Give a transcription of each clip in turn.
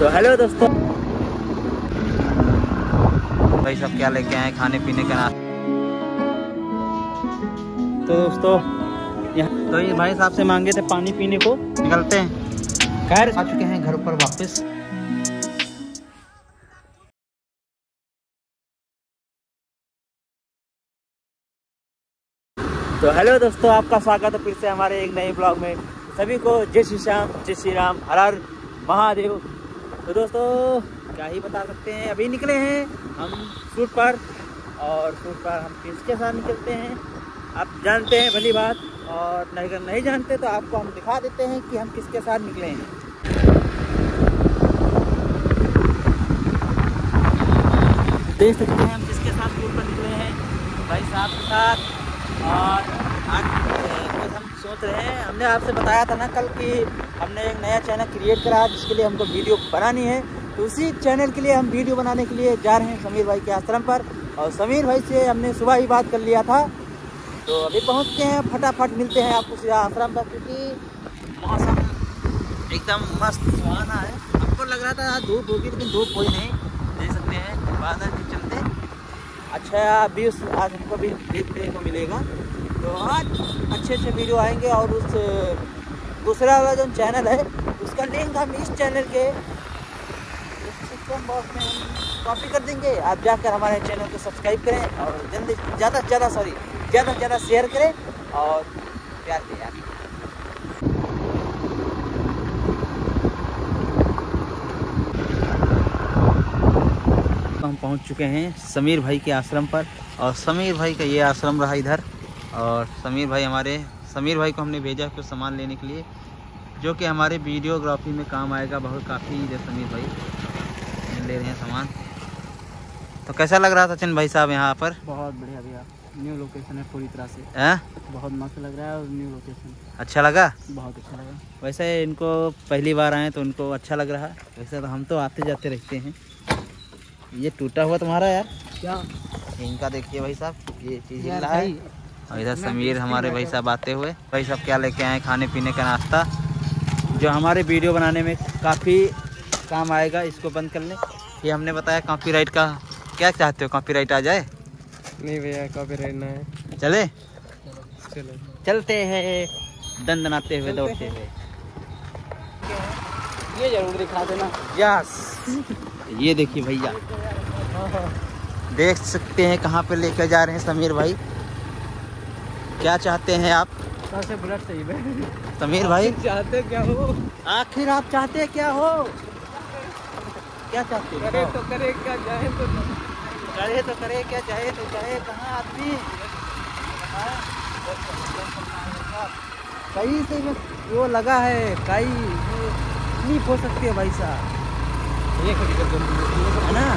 तो हेलो दोस्तों, भाई सब क्या लेके आए खाने पीने का नाश्ता। तो दोस्तों यहाँ तो ये भाई साहब से मांगे थे पानी पीने को, निकलते हैं। खैर आ चुके हैं घर पर वापस। तो हेलो दोस्तों, आपका स्वागत है फिर से हमारे एक नए ब्लॉग में। सभी को जय श्री श्याम, जय श्री राम, हर हर महादेव। तो दोस्तों क्या ही बता सकते हैं, अभी निकले हैं हम शूट पर, और शूट पर हम किसके साथ निकलते हैं आप जानते हैं भली बात, और अगर नहीं जानते तो आपको हम दिखा देते हैं कि हम किसके साथ निकले हैं। देख सकते हैं हम किसके साथ शूट पर निकले हैं, भाई साहब के साथ। और आज कुछ हम सोच रहे हैं, हमने आपसे बताया था ना कल कि हमने एक नया चैनल क्रिएट करा है जिसके लिए हमको वीडियो बनानी है। तो उसी चैनल के लिए हम वीडियो बनाने के लिए जा रहे हैं समीर भाई के आश्रम पर। और समीर भाई से हमने सुबह ही बात कर लिया था, तो अभी पहुंच के हैं। फटाफट मिलते हैं आपको सीधा आश्रम पर, क्योंकि मौसम एकदम मस्त सुहाना है। हमको लग रहा था धूप होगी, लेकिन धूप कोई नहीं, देख सकते हैं बादल के चलते अच्छा व्यूज आज हमको भी देखने को मिलेगा। तो आज अच्छे अच्छे वीडियो आएंगे, और उस दूसरा वाला जो चैनल है उसका लिंक हम इस चैनल के डिस्क्रिप्शन बॉक्स में हम कॉपी कर देंगे। आप जाकर हमारे चैनल को सब्सक्राइब करें, और जल्दी ज़्यादा से ज़्यादा शेयर करें और प्यार दें यार। हम पहुंच चुके हैं समीर भाई के आश्रम पर, और समीर भाई का ये आश्रम रहा इधर। और समीर भाई को हमने भेजा कुछ सामान लेने के लिए, जो कि हमारे वीडियोग्राफी में काम आएगा बहुत काफ़ी। इधर समीर भाई ले रहे हैं सामान। तो कैसा लग रहा था सचिन भाई साहब यहाँ पर? बहुत बढ़िया भैया, न्यू लोकेशन है पूरी तरह से। बहुत मस्त लग रहा है, और न्यू लोकेशन अच्छा लगा, बहुत अच्छा लगा। वैसे इनको पहली बार आए तो उनको अच्छा लग रहा है। वैसे तो हम तो आते जाते रहते हैं। ये टूटा हुआ तुम्हारा यार क्या? इनका देखिए भाई साहब, ये चीज़ हिल रहा है। और इधर समीर हमारे भाई साहब आते हुए, भाई साहब क्या लेके आए खाने पीने का नाश्ता, जो हमारे वीडियो बनाने में काफ़ी काम आएगा। इसको बंद कर लें। ये हमने बताया कॉपीराइट का, क्या चाहते हो कॉपीराइट आ जाए? नहीं भैया, कॉपीराइट ना है। चले चलो चलते हैं दंदनाते हुए, दौड़ते हुए। ये जरूर दिखा देना। यस, ये देखिए भैया, देख सकते हैं कहाँ पे लेकर जा रहे हैं समीर भाई। क्या चाहते हैं आप? से बुलेट सही है समीर भाई चाहते क्या हो? आखिर आप चाहते क्या हो? क्या चाहते हो? करे तो करे, क्या जाए तो करे तो करे, क्या चाहे तो चाहे। कहाँ आदमी कहीं से वो लगा है, कहीं स्लिप हो सकती है भाई साहब, ये खड़ी कर दो है ना।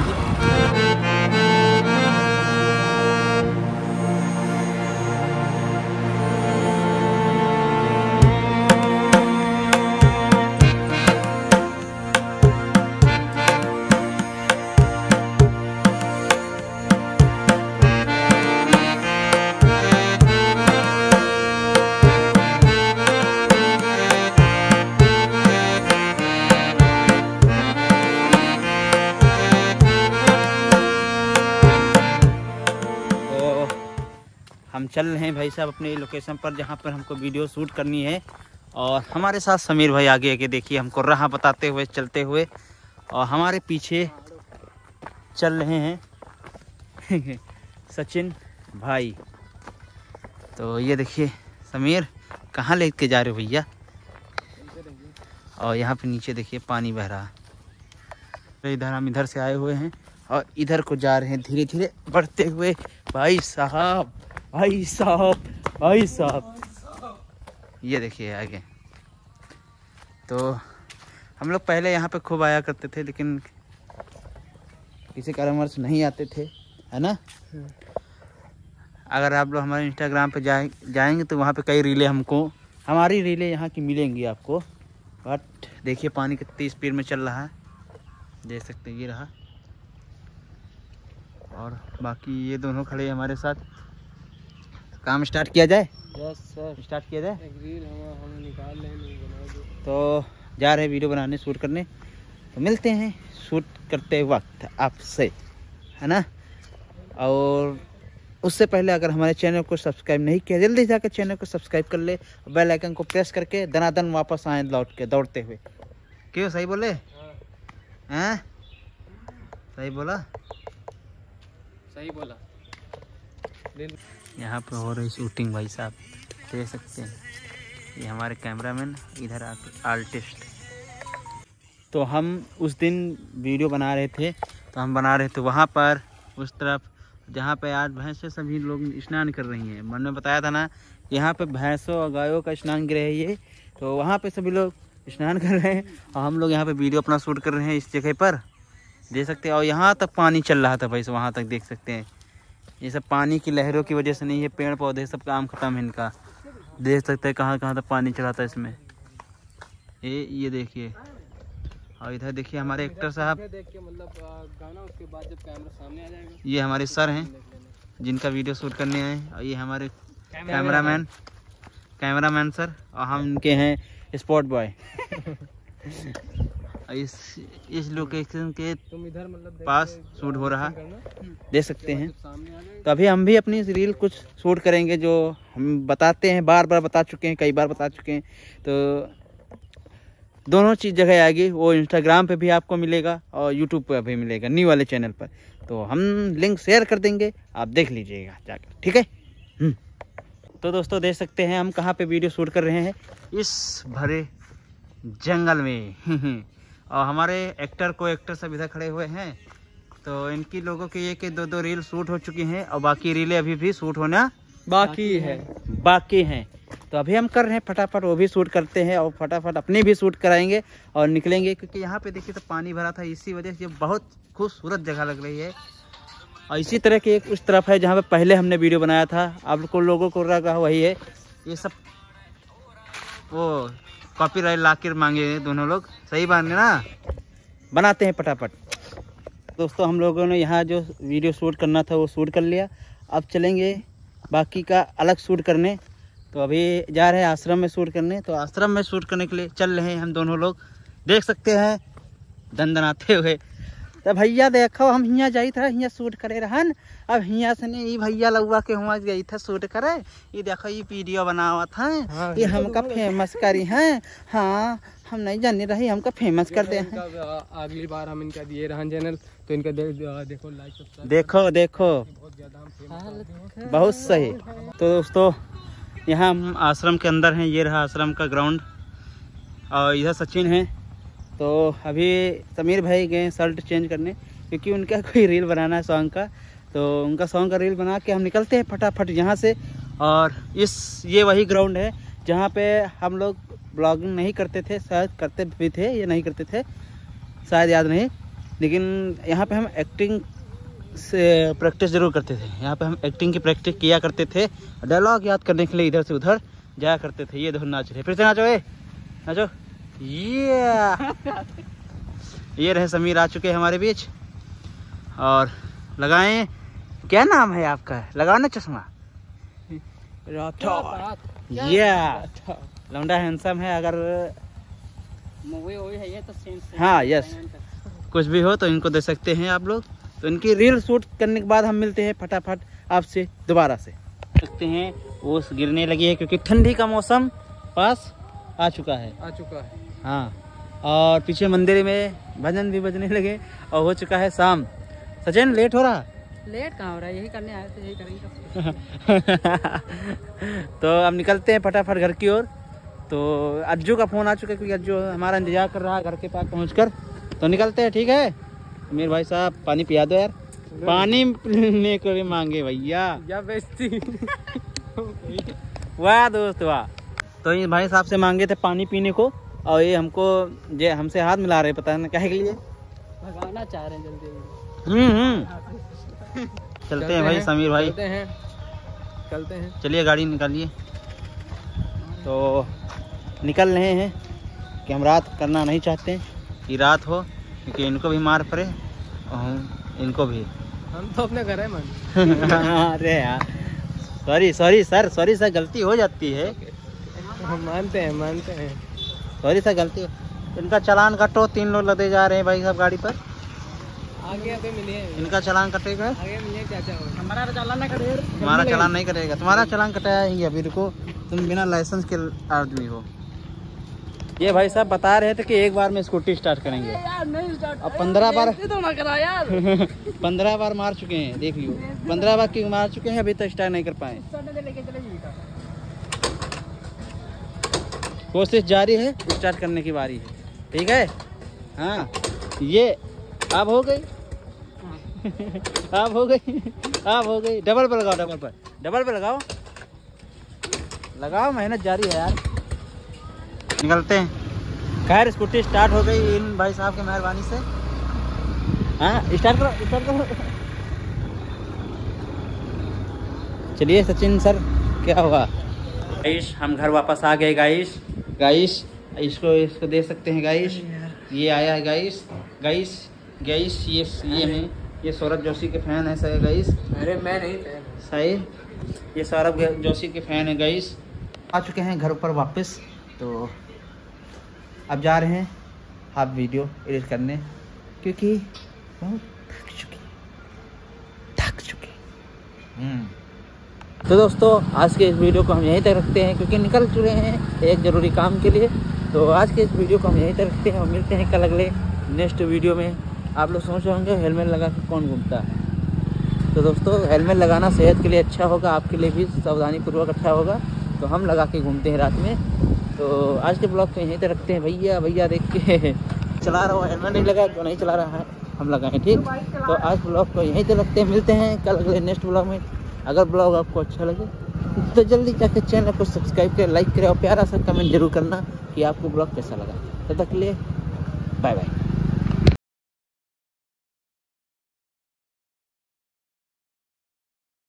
हम चल रहे हैं भाई साहब अपने लोकेशन पर, जहाँ पर हमको वीडियो शूट करनी है। और हमारे साथ समीर भाई आगे आगे देखिए हमको राह बताते हुए चलते हुए, और हमारे पीछे चल रहे हैं सचिन भाई। तो ये देखिए समीर कहाँ लेके जा रहे हो भैया? और यहाँ पे नीचे देखिए पानी बह रहा है। इधर हम इधर से आए हुए हैं, और इधर को जा रहे हैं धीरे धीरे बढ़ते हुए। भाई साहब भाई साहब भाई साहब, ये देखिए आगे। तो हम लोग पहले यहाँ पे खूब आया करते थे, लेकिन किसी कारणवश नहीं आते थे, है ना। अगर आप लोग हमारे इंस्टाग्राम पे जाएंगे तो वहाँ पे कई रीलें हमारी रीलें यहाँ की मिलेंगी आपको। बट देखिए पानी कितनी स्पीड में चल रहा है, देख सकते हैं। ये रहा, और बाकी ये दोनों खड़े हमारे साथ। काम स्टार्ट किया जाए? यस सर, स्टार्ट किया जाए। एक रील हम निकाल लें, नहीं बना दो। तो जा रहे हैं वीडियो बनाने, शूट करने। तो मिलते हैं शूट करते वक्त आपसे, है ना। और उससे पहले अगर हमारे चैनल को सब्सक्राइब नहीं किया, जल्दी जाकर चैनल को सब्सक्राइब कर ले, बेल आइकन को प्रेस करके दनादन वापस आए लौट के दौड़ते हुए। क्यों, सही बोले हैं? सही बोला, सही बोला। यहाँ पे हो रही शूटिंग भाई साहब, देख सकते हैं। ये हमारे कैमरामैन, इधर आर्टिस्ट। तो हम उस दिन वीडियो बना रहे थे, तो हम बना रहे थे वहाँ पर उस तरफ जहाँ पे आज भैंसें सभी लोग स्नान कर रही हैं। मन में बताया था ना, यहाँ पे भैंसों और गायों का स्नान गृह है ये, तो वहाँ पे सभी लोग स्नान कर रहे हैं और हम लोग यहाँ पे वीडियो अपना शूट कर रहे हैं इस जगह पर, देख सकते हैं। और यहाँ तक पानी चल रहा था भाई, वहाँ तक देख सकते हैं। ये सब पानी की लहरों की वजह से नहीं, ये पेड़ पौधे सब काम खत्म है इनका, देख सकते हैं कहाँ कहाँ तक पानी चला था इसमें। ये देखिए, और इधर देखिए हमारे एक्टर साहब, मतलब गाना उसके बाद जब कैमरा सामने आ जाएगा। ये हमारे सर हैं जिनका वीडियो शूट करने आए, और ये हमारे कैमरामैन सर, और हम इनके हैं स्पॉट बॉय। इस लोकेशन के पास शूट हो रहा, देख सकते हैं। तो अभी हम भी अपनी रील कुछ शूट करेंगे, जो हम बताते हैं, बार बार बता चुके हैं, कई बार बता चुके हैं। तो दोनों चीज़ जगह आएगी, वो इंस्टाग्राम पे भी आपको मिलेगा और यूट्यूब पे भी मिलेगा, न्यू वाले चैनल पर। तो हम लिंक शेयर कर देंगे, आप देख लीजिएगा जाकर, ठीक है। तो दोस्तों देख सकते हैं हम कहाँ पे वीडियो शूट कर रहे हैं, इस भरे जंगल में। और हमारे एक्टर सब इधर खड़े हुए हैं। तो इनकी लोगों की 1-2 रील शूट हो चुकी हैं और बाकी रीलें अभी भी शूट होना बाकी हैं। तो अभी हम कर रहे हैं फटाफट, वो भी शूट करते हैं और फटाफट अपनी भी शूट कराएंगे और निकलेंगे। क्योंकि यहाँ पे देखिए तो पानी भरा था, इसी वजह से ये बहुत खूबसूरत जगह लग रही है। और इसी तरह की एक उस तरफ है जहाँ पे पहले हमने वीडियो बनाया था, आप लोगों को लगा वही है। ये सब वो कॉपीराइट लाकर मांगे दोनों लोग, सही बात है ना, बनाते हैं फटाफट। दोस्तों हम लोगों ने यहाँ जो वीडियो शूट करना था वो शूट कर लिया, अब चलेंगे बाकी का अलग शूट करने। तो अभी जा रहे हैं आश्रम में शूट करने, तो आश्रम में शूट करने के लिए चल रहे हैं हम दोनों लोग, देख सकते हैं दंदनाते हुए। तो भैया देखो हम हियाँ जाई था, हियाँ शूट करे रहन, अब हियाँ से नहीं भैया लगवा के हुआ गई था शूट करे। ये देखो ये वीडियो बनावा था, ये हमका फेमस करी हैं। हाँ हम नहीं जाने रही, हमका फेमस कर दे हैं। अगली बार हम इनका दिए रहन चैनल, तो इनका देखो लाइक सब्सक्राइब, देखो बहुत सही। तो दोस्तों यहाँ हम आश्रम के अंदर हैं, ये रहा आश्रम का ग्राउंड, और इधर सचिन है। तो अभी समीर भाई गए शर्ट चेंज करने, क्योंकि उनका कोई रील बनाना है सॉन्ग का, तो उनका सॉन्ग का रील बना के हम निकलते हैं फटाफट यहाँ से। और ये वही ग्राउंड है जहाँ पे हम लोग ब्लॉगिंग नहीं करते थे, शायद करते भी थे या नहीं करते थे शायद याद नहीं, लेकिन यहाँ पे हम एक्टिंग से प्रैक्टिस जरूर करते थे। यहाँ पे हम एक्टिंग की प्रैक्टिस किया करते थे, डायलॉग याद करने के लिए इधर से उधर जाया करते थे। ये देखो नाच रहे, फिर से नाचो, नाचो। ये रहे समीर आ चुके हैं हमारे बीच। और लगाएं, क्या नाम है आपका, लगाओ ना चश्मा। लौंडा हैंडसम है, अगर है ये तो हाँ यस कुछ भी हो तो इनको दे सकते हैं आप लोग। तो इनकी रील शूट करने के बाद हम मिलते हैं फटाफट आपसे दोबारा से। सकते हैं ओस गिरने लगी है, क्योंकि ठंडी का मौसम पास आ चुका है। हाँ, और पीछे मंदिर में भजन भी बजने लगे और हो चुका है शाम। सचिन लेट हो रहा? लेट कहाँ हो रहा है, यही करने आए थे, यही करेंगे। तो अब निकलते हैं फटाफट घर की ओर। तो अज्जू का फ़ोन आ चुका है, क्योंकि अज्जू हमारा इंतजार कर रहा है घर के पास पहुंचकर। तो निकलते हैं, ठीक है। मेरे भाई साहब पानी पिया दो यार, पानी पीने को भी मांगे भैया, या बेइज्जती। वाह दोस्त वाह। तो ये भाई साहब से मांगे थे पानी पीने को, और ये हमसे हाथ मिला रहे, पता नहीं काहे के लिए, भगाना चाह रहे हैं जल्दी। चलते हैं भाई समीर भाई, चलते हैं, चलिए गाड़ी निकालिए। तो निकल रहे हैं कि हम रात करना नहीं चाहते कि रात हो, क्योंकि इनको भी मार पड़े और इनको भी। हम तो अपने घर है मन। अरे यार सॉरी सर, गलती हो जाती है। मानते हैं सॉरी सर, गलती इनका चालान कटो। 3 लोग लदे जा रहे हैं भाई साहब गाड़ी पर। आगे अभी मिले इनका चालान कटेगा। आगे मिले चाचा हमारा चालान ना कटे। तुम्हारा चालान नहीं कटेगा। तुम्हारा चालान कटाया ही अभी। रुको, तुम बिना लाइसेंस के आदमी हो। ये भाई साहब बता रहे थे कि एक बार में स्कूटी स्टार्ट करेंगे। अब 15 बार तो ना करा यार 15 बार मार चुके हैं, देख लियो। 15 बार की मार चुके हैं, अभी तक स्टार्ट नहीं कर पाए। कोशिश जारी है, स्टार्ट करने की बारी है। ठीक है, हाँ ये अब हो गई अब हो गई, अब हो गई। डबल पे लगाओ, डबल पे लगाओ, लगाओ। मेहनत जारी है यार। निकलते हैं। खैर स्कूटी स्टार्ट हो गई इन भाई साहब की मेहरबानी से। हाँ स्टार्ट करो, स्टार्ट करो। चलिए सचिन सर, क्या हुआ? गाइस हम घर वापस आ गए। गाइस इसको देख सकते हैं गाइस। ये आया है गाइस। ये हैं, ये सौरभ जोशी के फैन है सही गाइस। अरे मैं नहीं सही, ये सौरभ जोशी के फैन है गाइस। आ चुके हैं घर पर वापस, तो अब जा रहे हैं आप वीडियो एडिट करने, क्योंकि बहुत थक चुके। तो दोस्तों आज के इस वीडियो को हम यहीं तक रखते हैं, क्योंकि निकल चुके हैं एक ज़रूरी काम के लिए। तो आज के इस वीडियो को हम यहीं तक रखते हैं और मिलते हैं कल अगले नेक्स्ट वीडियो में। आप लोग सोच रहे होंगे हेलमेट लगा के कौन घूमता है। तो दोस्तों हेलमेट लगाना सेहत के लिए अच्छा होगा, आपके लिए भी सावधानी पूर्वक अच्छा होगा। तो हम लगा के घूमते हैं रात में। तो आज के ब्लॉग को यहीं तक रखते हैं। भैया देख के चला रहा हूँ, हेलमेट नहीं लगा जो नहीं चला रहा है हम लगाएं। ठीक, तो आज ब्लॉग को यहीं तक रखते हैं। मिलते हैं कल अगले नेक्स्ट ब्लॉग में। अगर ब्लॉग आपको अच्छा लगे तो जल्दी जाकर चैनल को सब्सक्राइब करें, लाइक करें और प्यारा सा कमेंट जरूर करना कि आपको ब्लॉग कैसा लगा। तब तक के लिए बाय बाय।